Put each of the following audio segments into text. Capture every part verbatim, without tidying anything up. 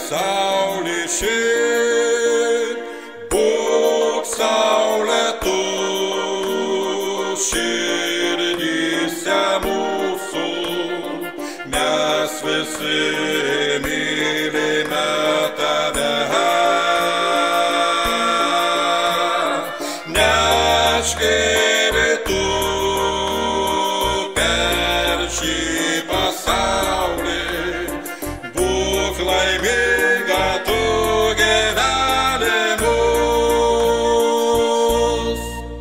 pasaulį šį, būk saulė tu širdyse mūsų, mes visi mylime tave. Neškėri tu per šį pasaulį, būk laiminga tu gyvenimus.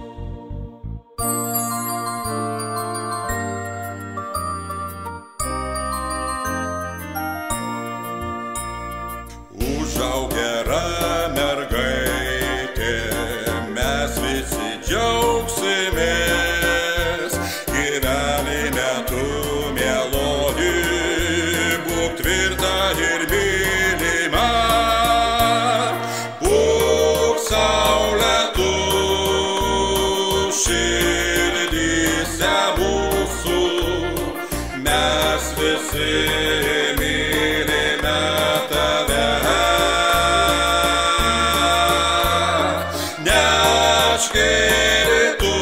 Užauk gera mergaitė, mes visi džiaugsimės, gyvenime tu mieloji, būk tvirta ir mylima, būk saulė tu širdyse mūsų, mes visi mylime tave. Neškėri tu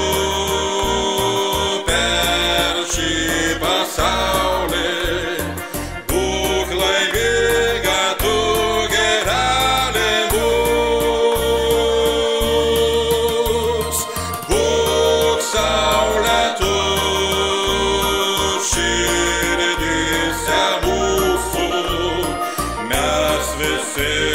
per šį pasaulį, būk laiminga tu gyvenimus, būk saulė tu širdyse mūsų, mes visi